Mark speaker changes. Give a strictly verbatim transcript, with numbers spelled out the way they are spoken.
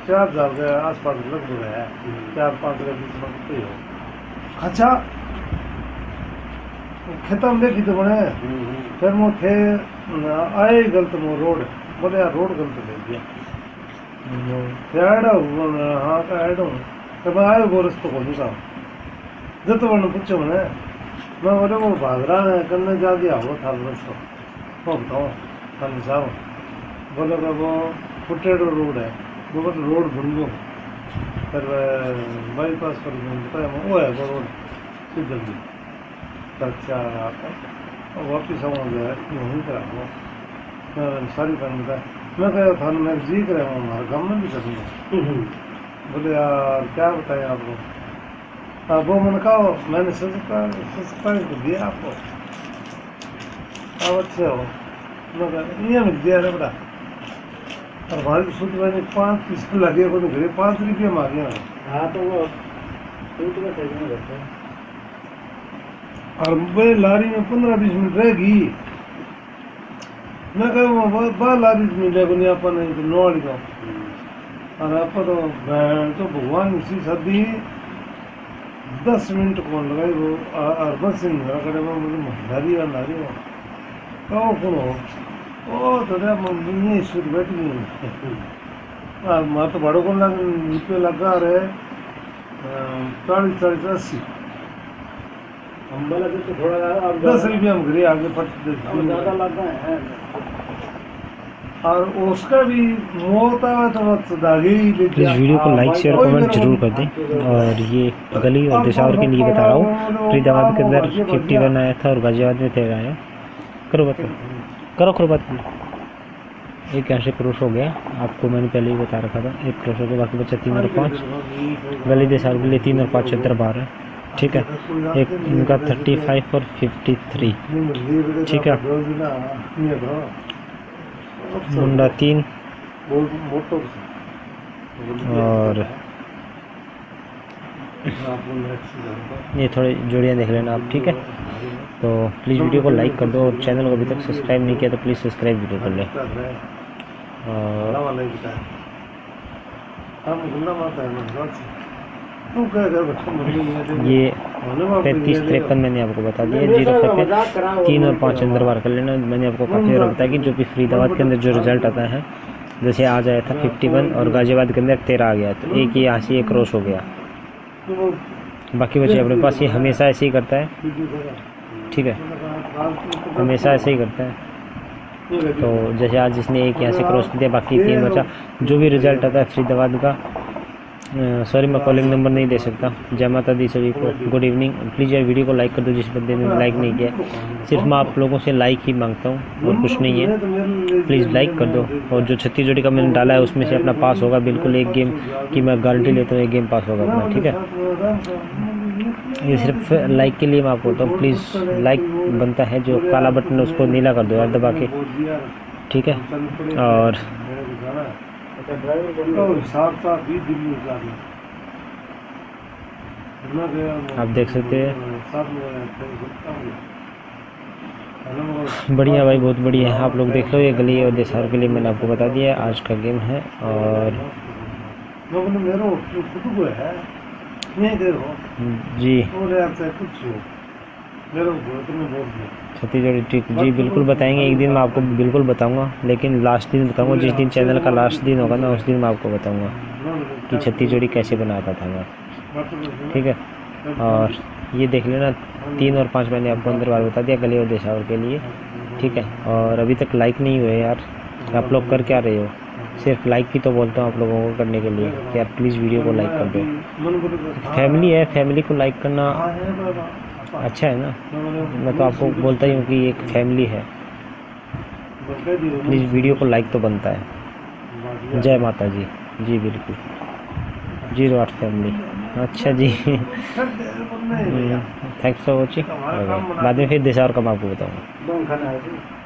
Speaker 1: चार हजार के आसपास लगभग है, चार पाँच के बीच में कोई हो। अच्छा खेतों में देखी तो बने फिर वो थे आए गलत वो रोड बोले यार रोड गलत ले गया ऐड हाँ का ऐड हूँ तो मैं आए वो रस्तों को दूसरा जब तो मैंने पूछो मैंने मैं बोले वो भाग रहा है करने जा दिया वो था रस्तों वो बताओ खाली साहब बोले वो फुटेडो रोड है वो बोले रोड भूल गो फिर बाईपास पर बताया वो है वो रोड सीधा जल्दी अच्छा आता वापिस आऊँगा वहीं पर आओ मैं सारी काम बताया मैं कहा था मैं जी कर रहा हूँ हमारे गाँव में भी करूँगा बोले यार क्या बताएं आप लोग अब वो मैंने कहा मैंने सब्सक्राइब कर दिया आपको अब अच्छे हो मैं कहा ये मिल दिया रे बड़ा और हमारी सूट मैंने पाँच पीस लगे को घरे पाँच रुपये मांगे हाँ तो वो सूट में सही नहीं रहता और वे लारी में पंद्रह बीस मिनट रहेगी मैं कहूँ बा लारी मिले को नहीं अपन नहीं तो नौड़ी का और आप तो तो भगवान इसी सदी दस मिनट कौन लगाई वो और बस इन करे वो मुझे महदारी और नारी हो कहो कौन हो ओ तो रे मम्मी सूट बैठ गई और मैं तो बड़ों को लग रुपये लगा रहे चालीस चालीस अस्सी अम्बाला तो थोड़ा दस रुपये हम घरे आगे पट ज़्यादा लगा है और उसका भी मोता तो दागी
Speaker 2: प्लीज़ वीडियो को लाइक शेयर कमेंट जरूर कर दें। और ये गली और दिशावर के लिए बता रहा हूँ, फरीदाबाद के अंदर फिफ्टी वन आया था और गाजियाबाद में तेरह आया। करो बात करो करो बात करो। एक यहाँ से क्रॉस हो गया, आपको मैंने पहले ही बता रखा था, एक क्रॉस हो गया, बाकी बच्चा तीन और पाँच। गली दिशावर के लिए तीन और पाँच सत्तर बारह, ठीक है। एक इनका थर्टी फाइव और फिफ्टी थ्री, ठीक है। मुंडा तीन और ये थोड़ी जोड़ियाँ देख लेना आप, ठीक है। तो प्लीज़ वीडियो को लाइक कर दो और चैनल को अभी तक सब्सक्राइब नहीं किया तो प्लीज़ सब्सक्राइब वीडियो कर लें। और ये पैंतीस तिरपन मैंने आपको बता दिया, जीरो सेकंड तीन और पाँच अंदर बार कर लेना। मैंने आपको काफ़ी बार बताया कि जो भी फरीदाबाद के अंदर जो रिजल्ट आता है, जैसे आज आया था फिफ्टी वन और गाजियाबाद के अंदर तेरह आ गया, तो एक ही यहाँ से एक क्रॉस हो गया। बाकी बच्चे अपने पास ये हमेशा ऐसे ही करता है, ठीक है, हमेशा ऐसे ही करता है। तो जैसे आज इसने एक यहाँ से क्रॉस दिया, बाकी तीन बचा। जो भी रिजल्ट आता है फरीदाबाद का, सॉरी मैं कॉलिंग नंबर नहीं दे सकता। जय माता दी सभी को, गुड इवनिंग। प्लीज़ यार वीडियो को लाइक कर दो जिस बंदे ने लाइक नहीं किया। सिर्फ मैं आप लोगों से लाइक ही मांगता हूँ और कुछ नहीं है, प्लीज़ लाइक कर दो। और जो छत्तीस जोड़ी का मैंने डाला है उसमें से अपना पास होगा बिल्कुल, एक गेम की मैं गारंटी लेता हूँ, एक गेम पास होगा अपना, ठीक है। ये सिर्फ लाइक के लिए मैं आपको बोलता हूँ, प्लीज़ लाइक बनता है, जो काला बटन है उसको नीला कर दो यार दबा के, ठीक है। और आप देख सकते हैं, बढ़िया भाई, बहुत बढ़िया है। आप लोग देख लो, ये गली और देसार के लिए मैंने आपको बता दिया आज का गेम है। और जी छत्तीस जोड़ी ट्रिक जी बिल्कुल बताएंगे, एक दिन मैं आपको बिल्कुल बताऊंगा, लेकिन लास्ट दिन बताऊंगा, जिस दिन चैनल का लास्ट दिन होगा ना उस दिन मैं आपको बताऊंगा कि छत्तीस जोड़ी कैसे बनाता था मैं, ठीक है। और ये देख लेना, तीन और पाँच मैंने आपको अंदर बार बता दिया गली और देशावर के लिए, ठीक है। और अभी तक लाइक नहीं हुए यार, आप लोग कर क्या रहे हो? सिर्फ लाइक ही तो बोलता हूँ आप लोगों को करने के लिए कि आप प्लीज़ वीडियो को लाइक कर दो। फैमिली है, फैमिली को लाइक करना अच्छा है ना, मैं तो आपको बोलता ही हूँ कि एक फैमिली है, प्लीज़ वीडियो को लाइक तो बनता है। जय माता जी, जी बिल्कुल, जीरो आठ फैमिली, अच्छा जी। थैंक्स फॉर वॉचिंग, बाद में फिर देशावर का मैं आपको बताऊँगा।